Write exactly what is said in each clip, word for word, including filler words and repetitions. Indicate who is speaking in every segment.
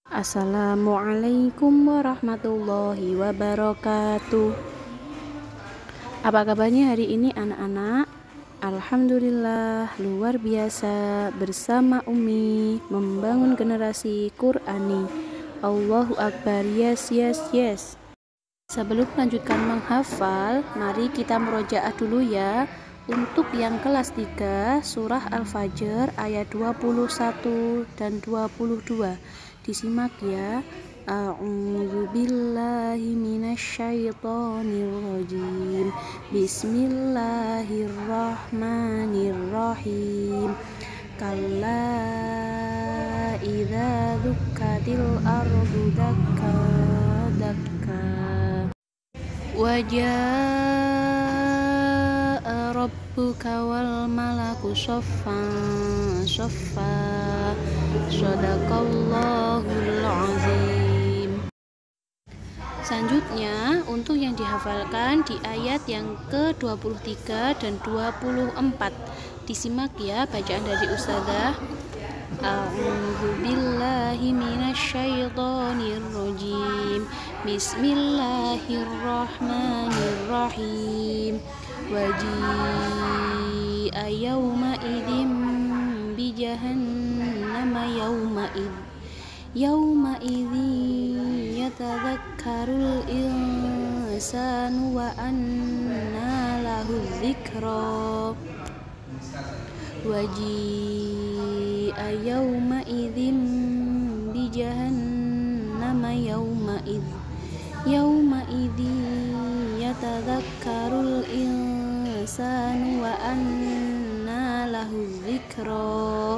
Speaker 1: Assalamualaikum warahmatullahi wabarakatuh. Apa kabarnya hari ini anak-anak? Alhamdulillah luar biasa, bersama Umi membangun generasi Qur'ani. Allahu Akbar, yes yes yes. Sebelum melanjutkan menghafal, mari kita murojaah dulu ya. Untuk yang kelas tiga, surah Al-Fajr ayat dua puluh satu dan dua puluh dua. Disimak ya. A'udzu billahi minasyaitonir rajim. Bismillahirrahmanirrahim. Kalla idza dzukkatil ardu dakka dakka. Wajaa rabbuka wal malaku shaffan shaffa. Shadaqallahul azim. Selanjutnya untuk yang dihafalkan di ayat yang ke dua puluh tiga dan dua puluh empat. Disimak ya bacaan dari Ustazah. A'udzu billahi minasyaitonir rajim. Bismillahirrahmanirrahim. Waji'a yawma idzin bi jahannama yawma id yawma idzin yatadzakkarul insanu wa anna lahu dzikra. Waji'a yawma idzin bi jahannama yawma id yawma idzin yatadzakkarul insanu wa anna lahu dzikra.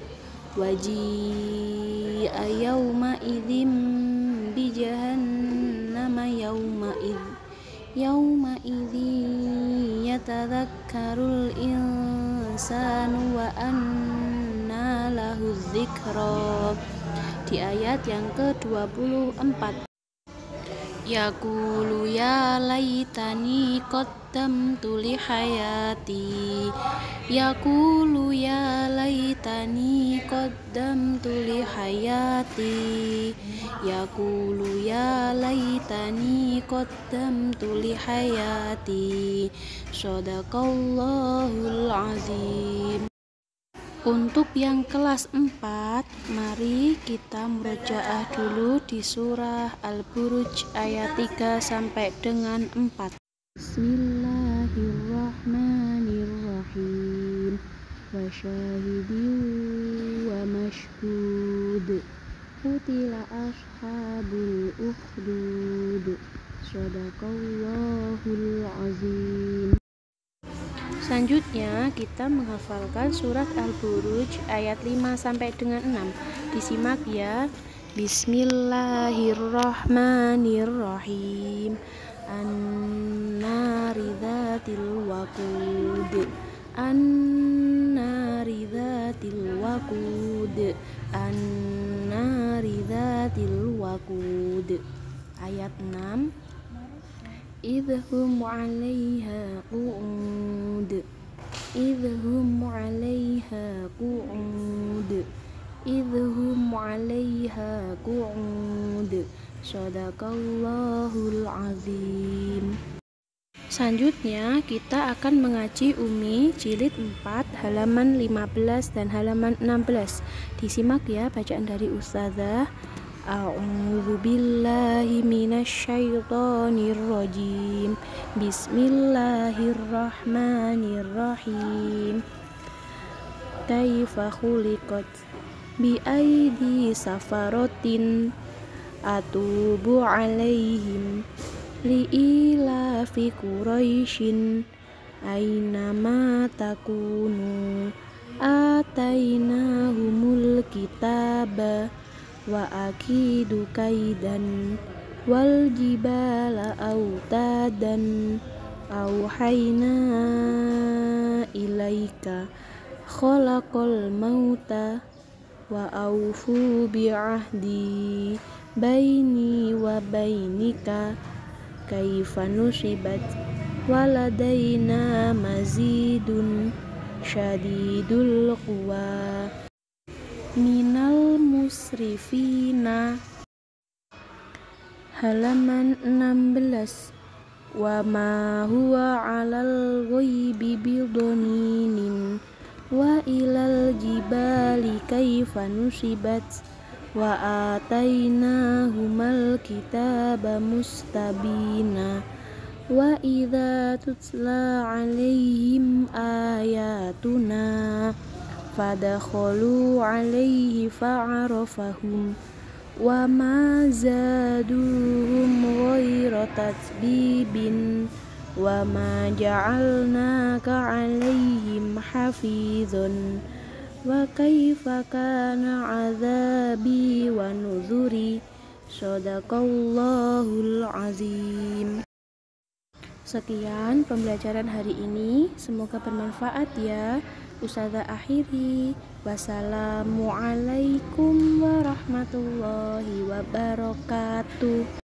Speaker 1: Waji'a yawma idzin bi jahannama yawma id yawma idzin yatadzakkarul insanu wa anna lahu dzikra. Di ayat yang ke dua puluh empat. Yaqulu ya laitani qaddamtu li hayati. Yaqulu ya laitani qaddamtu li hayati. Yaqulu ya laitani qaddamtu li hayati. Shadaqallahul azim. Untuk yang kelas empat, mari kita murojaah dulu di surah Al-Buruj ayat tiga sampai dengan empat. Bismillahirrahmanirrahim. Wa syahidin wa mashhud. Qutila ashabul ukhdud. Shadaqallahul azim. Selanjutnya kita menghafalkan surat Al-Buruj ayat lima sampai dengan enam. Disimak ya. Bismillahirrahmanirrahim. An-nari dzatil waqud. An-nari dzatil waqud. An-nari dzatil waqud. Ayat enam. Idhum 'alaiha qu'ud. Idhum 'alaiha qu'ud. Idhum 'alaiha qu'ud. Shadaqallahul azim. Selanjutnya kita akan mengaji Umi jilid empat halaman lima belas dan halaman enam belas. Disimak ya bacaan dari Ustazah. A'udzu billahi minasyaitonir rajim. Bismillahirrahmanirrahim. Kaifa khuliqat bi aidi safarotin atubu alaihim li ilafi quraisyin ainama takunu atainahumul kitaba wa akidu kaidan wal jibala autadan auhayna ilaika khalaqal mauta wa aufu bi'ahdi baini wa bainika kaifa nusibat waladaina mazidun syadidul quwa minal musrifina. Halaman enam belas. Wa ma huwa 'alal ghaibi bidhaninin wa ilal jibali kaifa nusibat wa atainahumal kitaba mustabina wa idza tutla 'alaihim ayatuna fadkhulu 'alaihi fa'arafahum wa ma zaduhum ghaira tatbibin wa ma ja'alnaka 'alaihim hafizun wa kaifa kana 'adzabi wa nuzuri. Shadaqallahul azim. Sekian pembelajaran hari ini, semoga bermanfaat ya. Ustazah akhiri, wassalamualaikum warahmatullahi wabarakatuh.